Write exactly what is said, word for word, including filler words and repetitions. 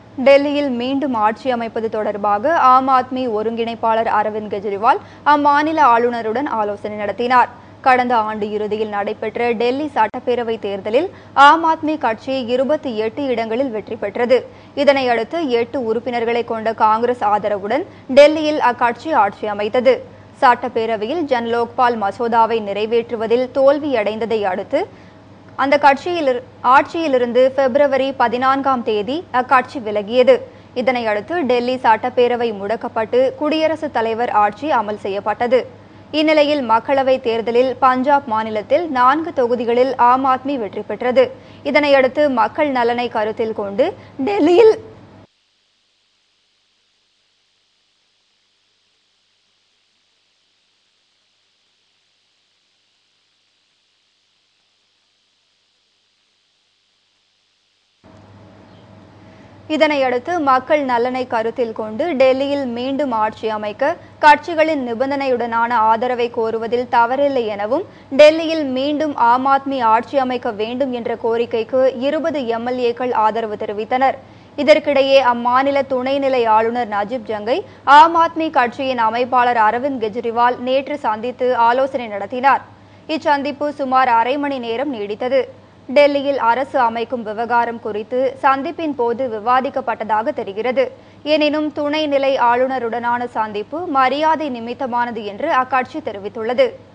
டெல்லியில் மீண்டும் ஆட்சி அமைப்பது தொடர்பாக ஆம் ஆத்மி ஒருங்கிணைப்பாளர் அரவிந்த் கெஜ்ரிவால் அம்மாநில ஆளுநருடன் ஆலோசனை நடத்தினார். கடந்த ஆண்டு இறுதியில் நடைபெற்ற டெல்லி சட்டப்பேரவை தேர்தலில் ஆம் ஆத்மி கட்சி இருபத்தி எட்டு இடங்களில் வெற்றி பெற்றது. இதனையடுத்து எட்டு உறுப்பினர்களை கொண்ட காங்கிரஸ் ஆதரவுடன் டெல்லியில் அக்கட்சி ஆட்சி அமைத்தது. சட்டப்பேரவையில் ஜன்லோக்பால் மசோதாவை நிறைவேற்றுவதில் தோல்வியடைந்ததை அடுத்து அந்த கட்சியில் ஆட்சியிலிருந்து பிப்ரவரி பதினான்காம் தேதி அக்கட்சி விலகியது. இதனையடுத்து டெல்லி சட்டப்பேரவை முடக்கப்பட்டு குடியரசுத் தலைவர் ஆட்சி அமல் செய்யப்பட்டது. இந்நிலையில் மக்களவை தேர்தலில் பஞ்சாப் மாநிலத்தில் நான்கு தொகுதிகளில் ஆம் ஆத்மி வெற்றி பெற்றது. இதனையடுத்து மக்கள் நலனை கருத்தில் கொண்டு டெல்லியில் இதனையடுத்து மக்கள் நலனை கருத்தில் கொண்டு டெல்லியில் மீண்டும் ஆட்சி அமைக்க கட்சிகளின் நிபந்தனையுடனான ஆதரவை கோருவதில் தவறில்லை எனவும், டெல்லியில் மீண்டும் ஆம் ஆத்மி ஆட்சி அமைக்க வேண்டும் என்ற கோரிக்கைக்கு இருபது எம்எல்ஏக்கள் ஆதரவு தெரிவித்தனர். இதற்கிடையே அம்மாநில துணைநிலை ஆளுநர் நஜீப் ஜங்கை ஆம் ஆத்மி கட்சியின் அமைப்பாளர் அரவிந்த் கெஜ்ரிவால் நேற்று சந்தித்து ஆலோசனை நடத்தினார். இச்சந்திப்பு சுமார் அரை மணி நேரம் நீடித்தது. டெல்லியில் அரசு அமைக்கும் விவகாரம் குறித்து சந்திப்பின் போது விவாதிக்கப்பட்டதாக தெரிகிறது. எனினும் துணைநிலை ஆளுநருடனான சந்திப்பு மரியாதை நிமித்தமானது என்று அக்கட்சி தெரிவித்துள்ளது.